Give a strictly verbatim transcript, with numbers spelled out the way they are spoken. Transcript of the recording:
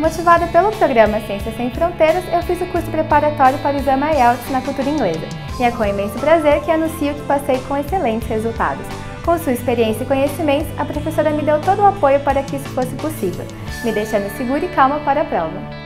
Motivada pelo programa Ciências Sem Fronteiras, eu fiz o curso preparatório para o exame I E L T S na cultura inglesa, e é com imenso prazer que anuncio que passei com excelentes resultados. Com sua experiência e conhecimentos, a professora me deu todo o apoio para que isso fosse possível, me deixando segura e calma para a prova.